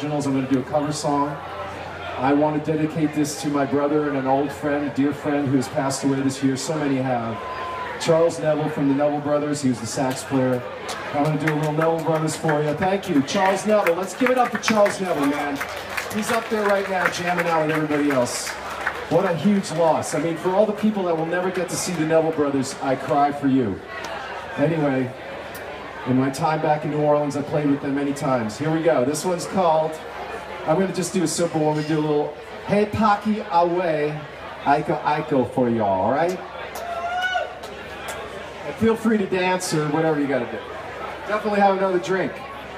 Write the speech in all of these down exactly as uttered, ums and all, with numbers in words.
originals. I'm going to do a cover song. I want to dedicate this to my brother and an old friend, a dear friend who has passed away this year. So many have. Charles Neville from the Neville Brothers. He was the sax player. I'm going to do a little Neville Brothers for you. Thank you, Charles Neville. Let's give it up for Charles Neville, man. He's up there right now jamming out with everybody else. What a huge loss. I mean, for all the people that will never get to see the Neville Brothers, I cry for you. Anyway, in my time back in New Orleans, I played with them many times. Here we go. This one's called, I'm going to just do a simple one. We do a little, Hey Pocky Way, Iko Iko for y'all, all right? And feel free to dance or whatever you got to do. Definitely have another drink.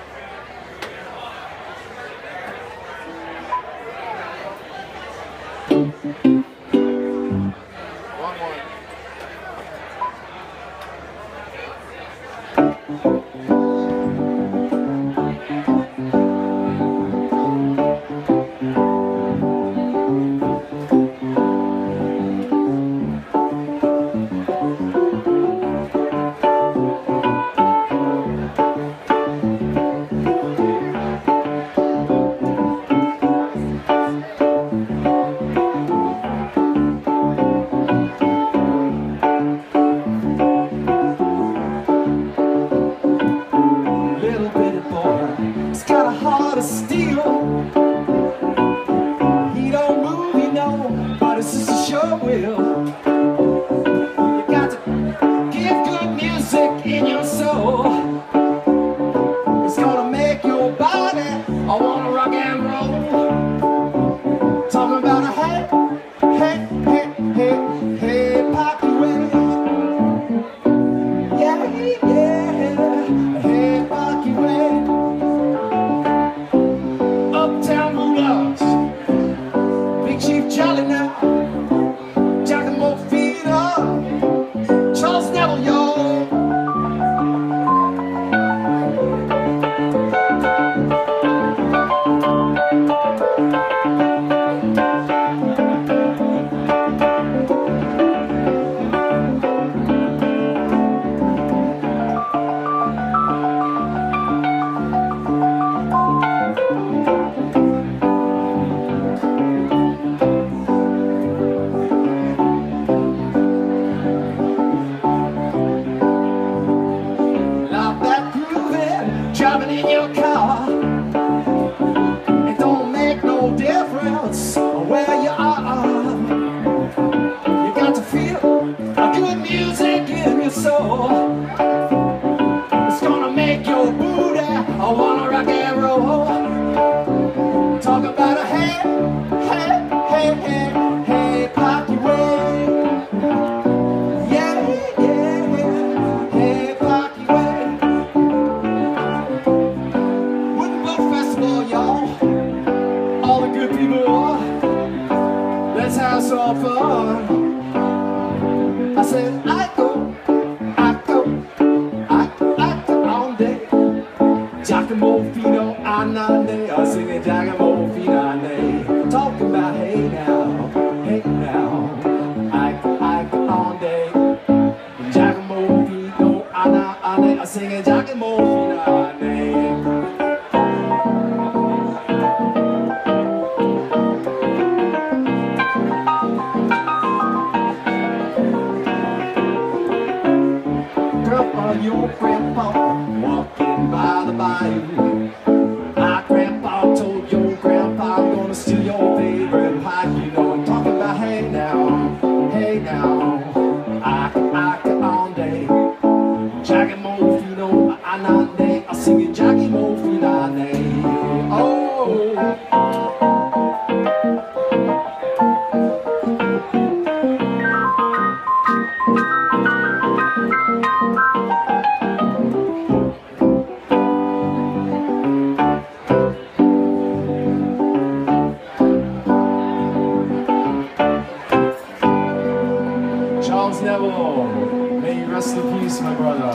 Charles Neville, may you rest in peace, my brother.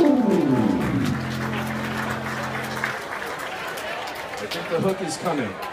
I think the hook is coming.